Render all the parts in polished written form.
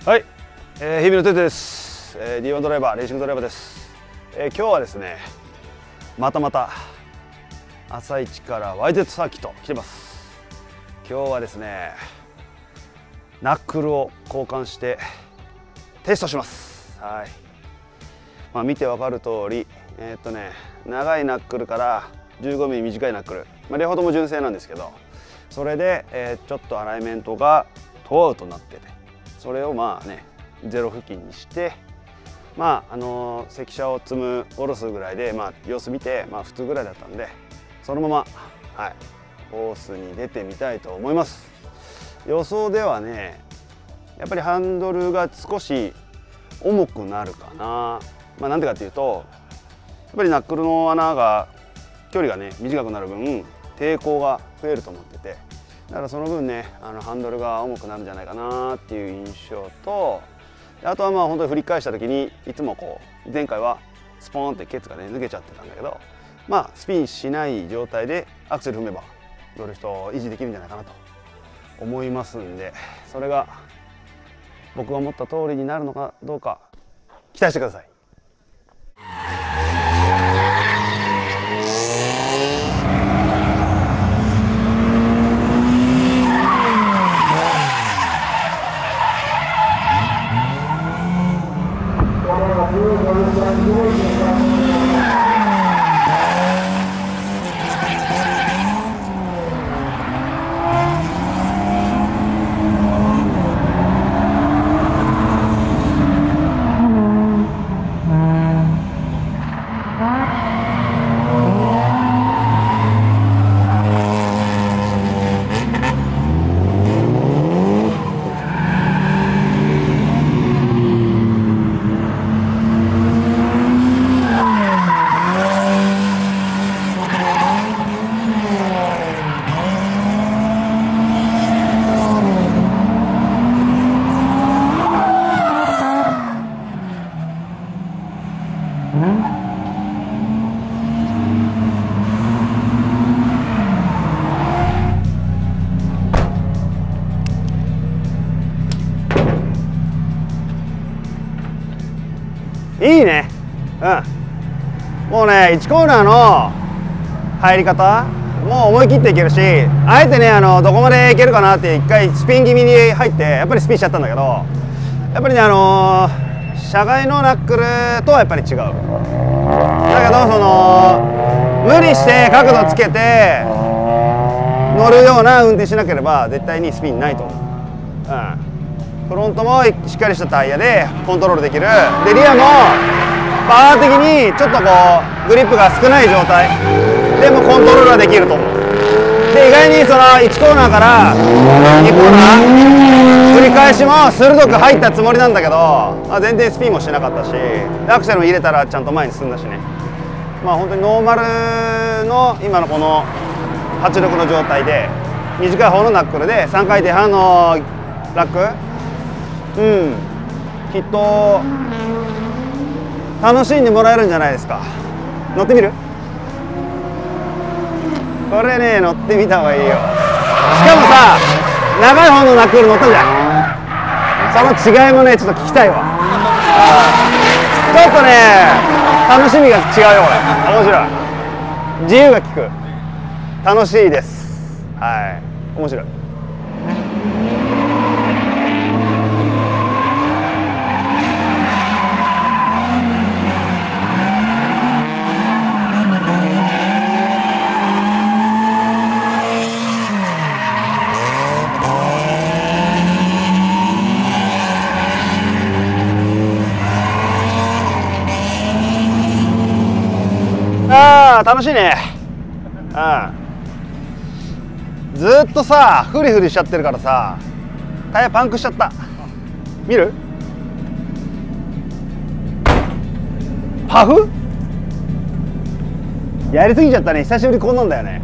はい、日比野哲です。D1 ドライバー、レーシングドライバーです。今日はですね、また朝一からワイテッドサーキット来てます。今日はですね、ナックルを交換してテストします。はい。見てわかる通り、長いナックルから15ミリ短いナックル、両方とも純正なんですけど、それで、ちょっとアライメントがトアウトになってて、それをゼロ付近にして、積車を積む下ろすぐらいで、様子見て、普通ぐらいだったんで、そのまま、コースに出てみたいと思います。予想ではね、やっぱりハンドルが少し重くなるかな。なんでかっていうと、やっぱりナックルの穴が距離がね短くなる分抵抗が増えると思ってて、だからその分ねハンドルが重くなるんじゃないかなっていう印象と、あとは本当に振り返した時にいつも前回はスポーンってケツがね抜けちゃってたんだけど、スピンしない状態でアクセル踏めばドリフトを維持できるんじゃないかなと思いますんで、それが僕が思った通りになるのかどうか期待してください。いいね。もうね、1コーナーの入り方もう思い切っていけるし、あえてねどこまでいけるかなって一回スピン気味に入ってやっぱりスピンしちゃったんだけど、やっぱりね車外のナックルとはやっぱり違う。だけど無理して角度つけて乗るような運転しなければ絶対にスピンないと思う。フロントもしっかりしたタイヤでコントロールできる。でリアもパワー的にちょっとグリップが少ない状態でもコントロールができると思う。で意外にその1コーナーから2コーナー繰り返しも鋭く入ったつもりなんだけど、全然スピンもしなかったし、アクセルも入れたらちゃんと前に進んだしね、本当にノーマルの今のこの86の状態で短い方のナックルで3回転半のラック、きっと楽しんでもらえるんじゃないですか。乗ってみる？これね、乗ってみた方がいいよ。しかもさ、長い方のナックル乗ったじゃん。その違いもねちょっと聞きたいわ。ちょっとね楽しみが違うよ。これ面白い。自由が利く。楽しいです。面白い。楽しいね。ずっとさフリフリしちゃってるからさ、タイヤパンクしちゃった。見る？パフやりすぎちゃったね。久しぶりこんなんだよね。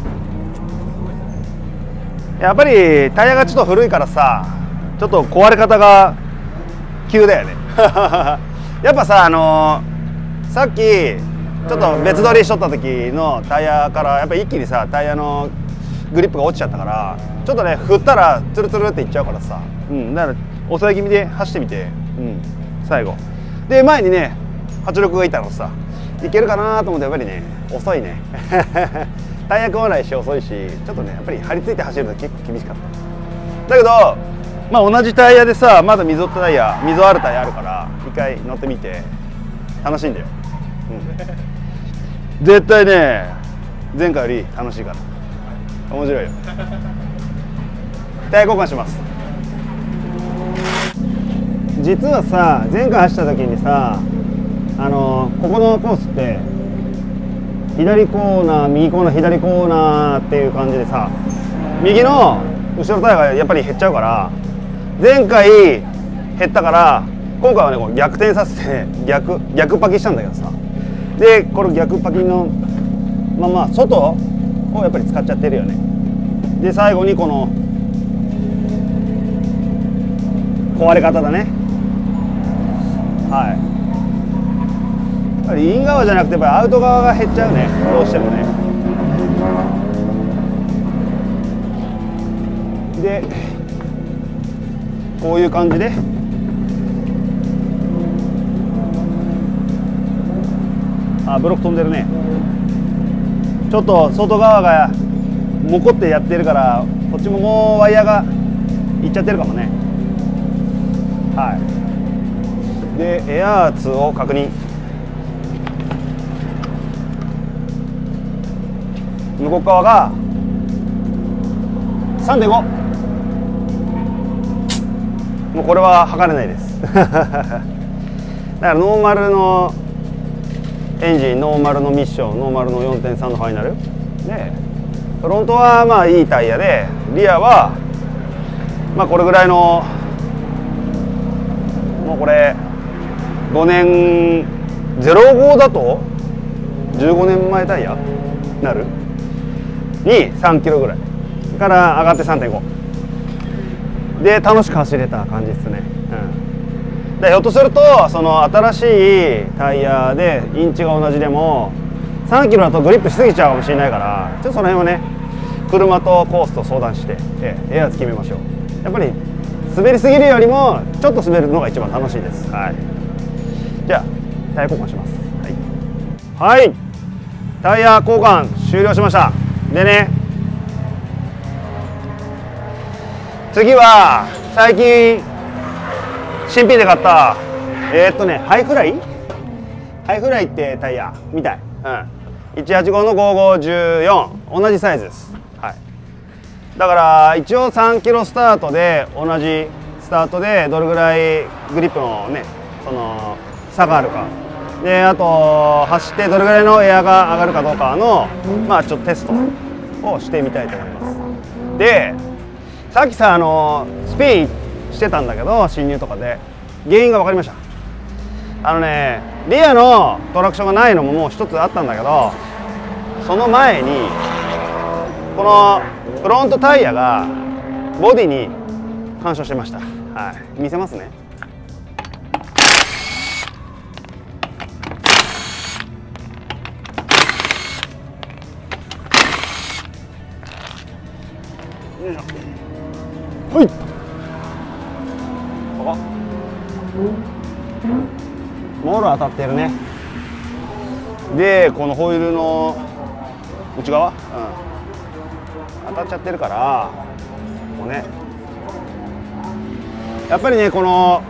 やっぱりタイヤがちょっと古いからさ、ちょっと壊れ方が急だよね。やっぱささっきちょっと別撮りしとった時のタイヤからやっぱり一気にさタイヤのグリップが落ちちゃったから、ちょっとね振ったらツルツルっていっちゃうからさ、だから抑え気味で走ってみて、最後で前にね86がいたのさ、いけるかなと思ってやっぱりね遅いねタイヤ組まないし遅いし、ちょっとねやっぱり張り付いて走るの結構厳しかった。だけどまあ同じタイヤでさ、まだ溝あるタイヤあるから一回乗ってみて楽しいんだよ、絶対ね前回より楽しいから面白いよ。タイヤ交換します。実はさ、前回走った時にさ、ここのコースって左コーナー右コーナー左コーナーっていう感じでさ、右の後ろタイヤがやっぱり減っちゃうから、前回減ったから今回はねこう逆転させて逆パキしたんだけどさ、でこれ逆パキのまま外をやっぱり使っちゃってるよね。で最後にこの壊れ方だね。はい、やっぱりイン側じゃなくてやっぱりアウト側が減っちゃうね、どうしてもね。でこういう感じでブロック飛んでるね。ちょっと外側がもこってやってるからこっちももうワイヤーがいっちゃってるかもね。はい、でエア圧を確認。向こう側が 3.5、 もうこれは測れないですだからノーマルのエンジン、ノーマルのミッション、ノーマルの 4.3 のファイナルで、フロントはまあいいタイヤで、リアはまあこれぐらいの、もうこれ5年05だと15年前タイヤなるに3キロぐらいから上がって 3.5 で楽しく走れた感じですね。でひょっとするとその新しいタイヤでインチが同じでも3キロだとグリップしすぎちゃうかもしれないから、ちょっとその辺はね車とコースと相談してエアーズ決めましょう。やっぱり滑りすぎるよりもちょっと滑るのが一番楽しいです。はい、じゃあタイヤ交換します。はい、はい、タイヤ交換終了しました。でね、次は最近新品で買ったハイフライってタイヤみたい、185の5514同じサイズです。はい、だから一応3キロスタートで同じスタートでどれぐらいグリップのねその差があるかで、あと走ってどれぐらいのエアが上がるかどうかのまあちょっとテストをしてみたいと思います。でさっきさスピンしてたんだけど進入とかで原因が分かりました。リアのトラクションがないのももう一つあったんだけど、その前にこのフロントタイヤがボディに干渉してました。はい、見せますね。よいしょ。はい、そこもろ当たってるね。でこのホイールの内側、当たっちゃってるからこうね、やっぱりねこの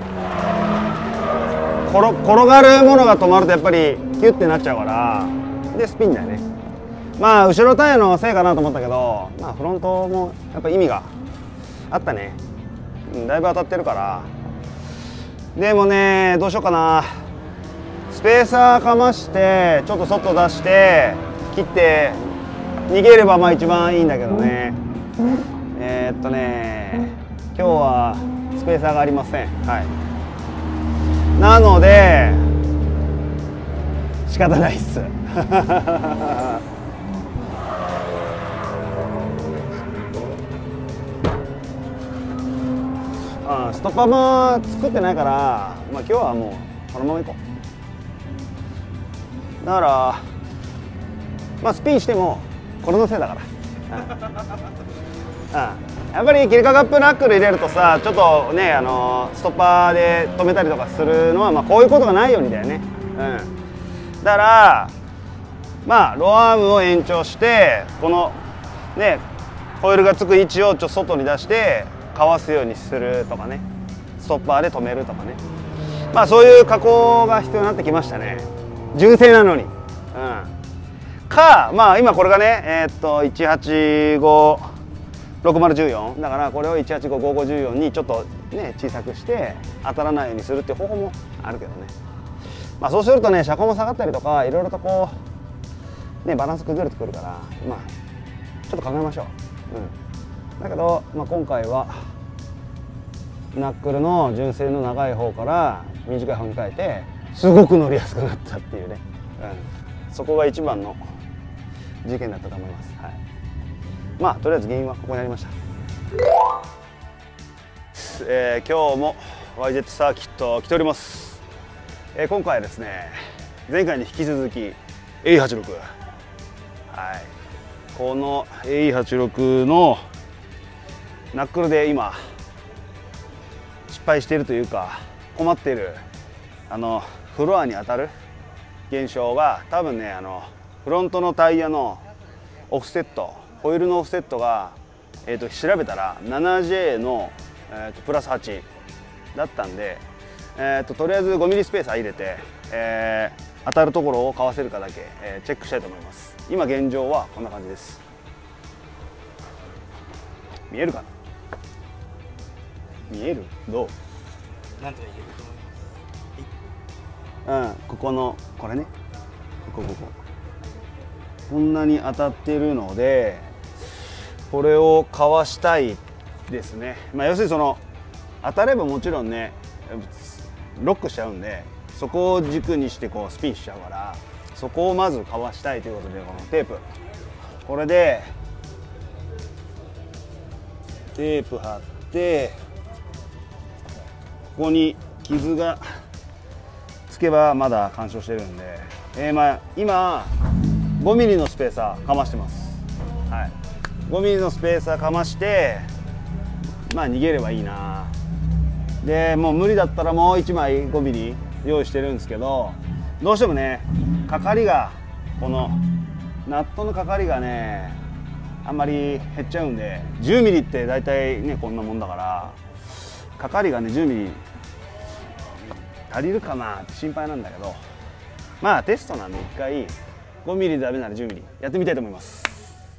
転がるものが止まるとやっぱりキュッてなっちゃうからでスピンだよね。まあ後ろタイヤのせいかなと思ったけど、まあフロントもやっぱ意味があったね。だいぶ当たってるから。でもねどうしようかな、スペーサーかましてちょっと外出して切って逃げればまあ一番いいんだけどね。今日はスペーサーがありません。はい、なので仕方ないっすストッパーも作ってないから、まあ、今日はもうこのまま行こう。だからまあスピンしてもこれのせいだからやっぱりキリカカップナックル入れるとさ、ちょっとねストッパーで止めたりとかするのは、まあ、こういうことがないようにだよね。だからまあローアームを延長してこのねホイールがつく位置を外に出してかわすようにするとかね、ストッパーで止めるとかね、まあそういう加工が必要になってきましたね、純正なのに。まあ今これがね1856014だから、これを1855514にちょっとね小さくして当たらないようにするっていう方法もあるけどね。まあそうするとね車高も下がったりとかいろいろとこうねバランス崩れてくるから、まあちょっと考えましょう。だけど、まあ、今回はナックルの純正の長い方から短い方に変えてすごく乗りやすくなったっていうね、そこが一番の事件だったと思います。まあとりあえず原因はここにありました。今日も YZ サーキット来ております。今回はですね前回に引き続き AE86、この AE86 のナックルで今失敗しているというか困っているフロアに当たる現象が、多分ねフロントのタイヤのオフセット、ホイールのオフセットが、調べたら 7J の、プラス8だったんで、とりあえず 5mm スペーサー入れて、当たるところをかわせるかだけ、チェックしたいと思います。今現状はこんな感じです。見えるかな？見える？どう？ なんとか言えると思います。 ここのこれね、こんなに当たっているので、これをかわしたいですね。まあ要するにその当たればもちろんねロックしちゃうんで、そこを軸にしてこうスピンしちゃうから、そこをまずかわしたいということで、このテープ、これでテープ貼って、ここに傷がつけばまだ干渉してるんで、まあ今5mm のスペーサーかましてます。5mm のスペーサーかまして、まあ逃げればいいな。でもう無理だったらもう1枚 5mm 用意してるんですけど、どうしてもねかかりが、このナットのかかりがねあんまり減っちゃうんで、 10mm って大体ねこんなもんだから、かかりがね 10mm 足りるかなって心配なんだけど、まあテストなんで1回 5mm でダメなら 10mm やってみたいと思います。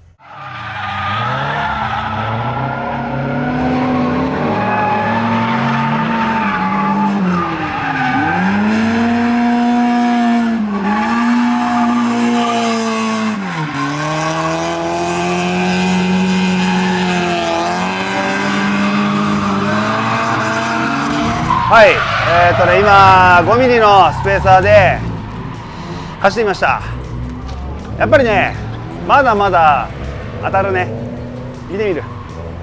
今 5mm のスペーサーで走ってみました。やっぱりねまだまだ当たるね。見てみる。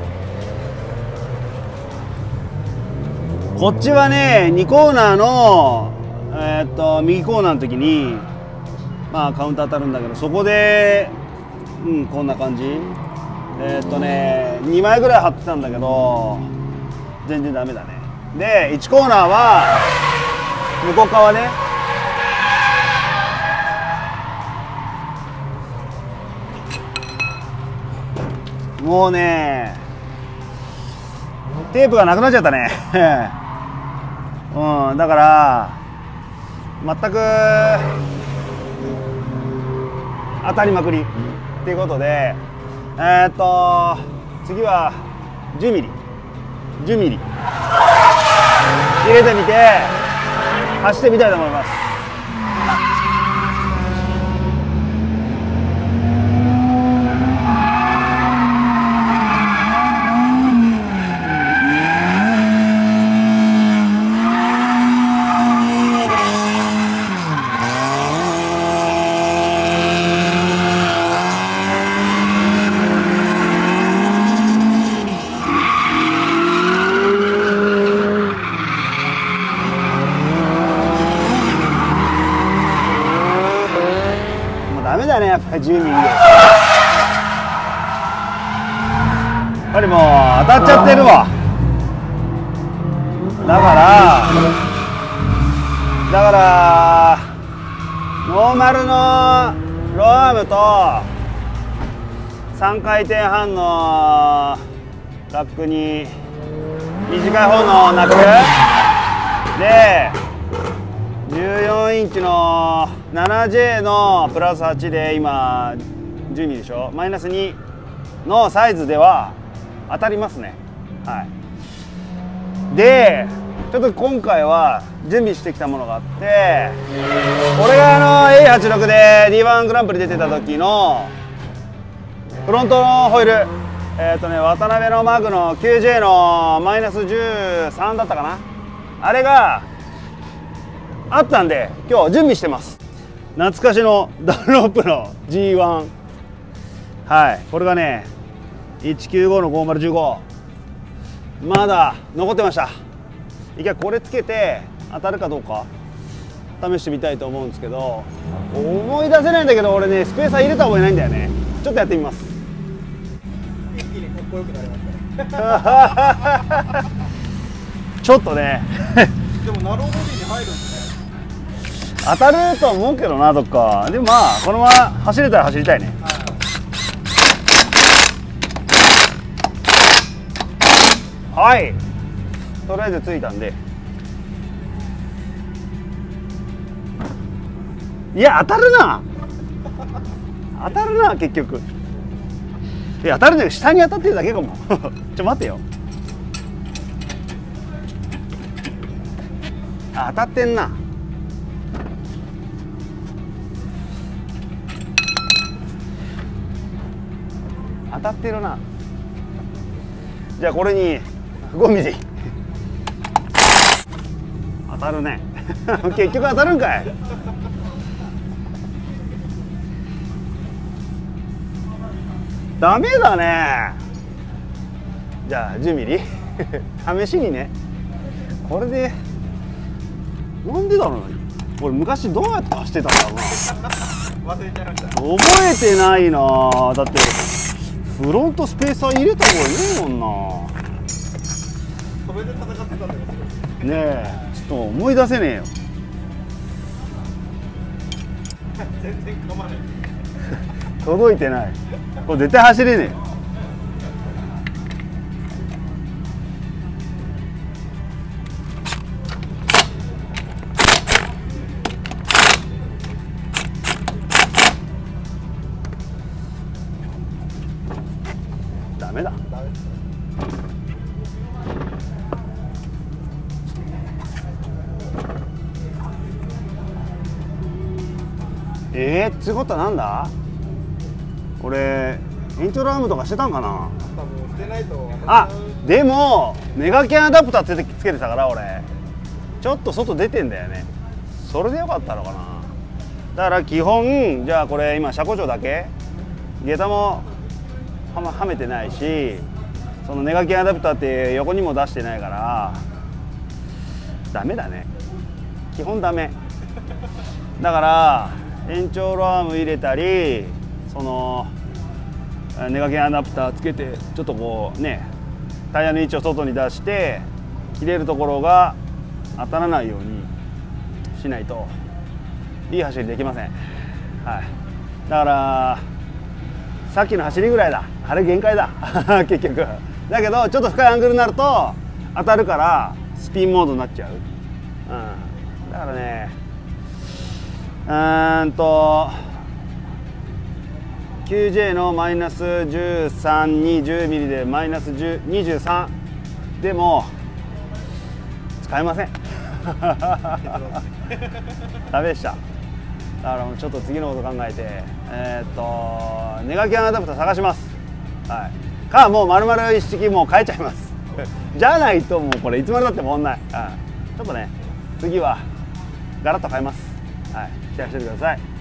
こっちはね2コーナーの右コーナーの時にまあカウンター当たるんだけど、そこでこんな感じ。2枚ぐらい貼ってたんだけど全然ダメだね。で1コーナーは向こう側ね、もうねテープがなくなっちゃったねだから全く当たりまくりっていうことで、次は 10mm 入れてみて走ってみたいと思います。ダメだねやっぱり10mmで。こぱりもう当たっちゃってるわ。だからノーマルのローアームと3回転半のラックに短い方のナックで14インチの 7J のプラス8で今10ミリでしょ、マイナス2のサイズでは当たりますね。はい、でちょっと今回は準備してきたものがあって、俺がA86 で D1 グランプリ出てた時のフロントのホイール、渡辺のマグの 9J のマイナス13だったかな、あれがあったんで今日準備してます。懐かしのダンロップの G1、 はい、これがね195の5015まだ残ってました。一回これつけて当たるかどうか試してみたいと思うんですけど、思い出せないんだけど俺ねスペーサー入れた覚えないんだよね。ちょっとやってみます。 一気にかっこよくなりましたね。 ちょっとねでもナローボディに入るんですね。 当たると思うけどな、どっか。でもまあこのまま走れたら走りたいね。はい、とりあえずついたんで、いや当たるな当たるな結局。いや当たるんだけど下に当たってるだけかもちょ待ってよ、当たってんな。当たってるな。じゃあこれに5ミリ当たるね結局当たるんかい。ダメだね。じゃあ10ミリ試しにね。これでなんでだろう。俺昔どうやって走ってたんだろうな忘れちゃいました。 覚えてないな。だってフロントスペーサー入れた方がいいもんな。 それで戦ってたんだよ。 ねえ、ちょっと思い出せねえよ全然噛まない。 届いてない。これ絶対走れねえよ。ダメだ。 ダメです。 ってことはなんだ。俺延長ラームとかしてたんかな。 多分捨てないと。 あ、でもメガキャンアダプターつけてたから俺ちょっと外出てんだよね。それでよかったのかな。だから基本じゃあこれ今車庫長だけ下駄もはめてないし、そのネガキャンアダプターって横にも出してないからダメだね。基本ダメだから延長アーム入れたり、そのネガキャンアダプターつけてちょっとこうねタイヤの位置を外に出して切れるところが当たらないようにしないといい走りできません。はい、だからさっきの走りぐらいだ。あれ限界だ結局。だけどちょっと深いアングルになると当たるからスピンモードになっちゃう。だからね9J のマイナス13に10ミリでマイナス23でも使えませんダメでした。だからもうちょっと次のこと考えてネガキャンアダプター探します。はい、かもう丸々一式もう変えちゃいますじゃないともうこれいつまでだってもんない。ちょっとね次はガラッと変えます。はい、期待しててください。